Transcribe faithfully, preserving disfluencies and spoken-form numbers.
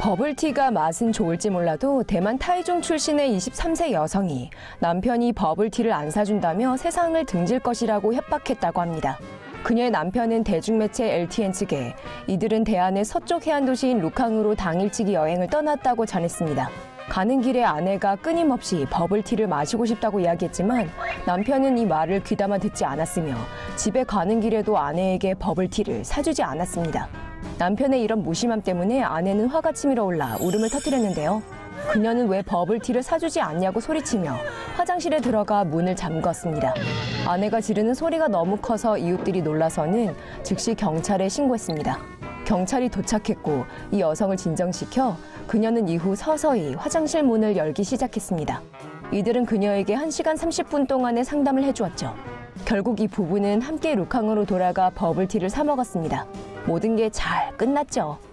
버블티가 맛은 좋을지 몰라도 대만 타이중 출신의 이십삼 세 여성이 남편이 버블티를 안 사준다며 세상을 등질 것이라고 협박했다고 합니다. 그녀의 남편은 대중매체 엘티엔 측에 이들은 대안의 서쪽 해안 도시인 루캉으로 당일치기 여행을 떠났다고 전했습니다. 가는 길에 아내가 끊임없이 버블티를 마시고 싶다고 이야기했지만 남편은 이 말을 귀담아 듣지 않았으며 집에 가는 길에도 아내에게 버블티를 사주지 않았습니다. 남편의 이런 무심함 때문에 아내는 화가 치밀어 올라 울음을 터뜨렸는데요. 그녀는 왜 버블티를 사주지 않냐고 소리치며 화장실에 들어가 문을 잠궜습니다. 아내가 지르는 소리가 너무 커서 이웃들이 놀라서는 즉시 경찰에 신고했습니다. 경찰이 도착했고 이 여성을 진정시켜 그녀는 이후 서서히 화장실 문을 열기 시작했습니다. 이들은 그녀에게 한 시간 삼십 분 동안의 상담을 해주었죠. 결국 이 부부는 함께 루캉으로 돌아가 버블티를 사 먹었습니다. 모든 게 잘 끝났죠.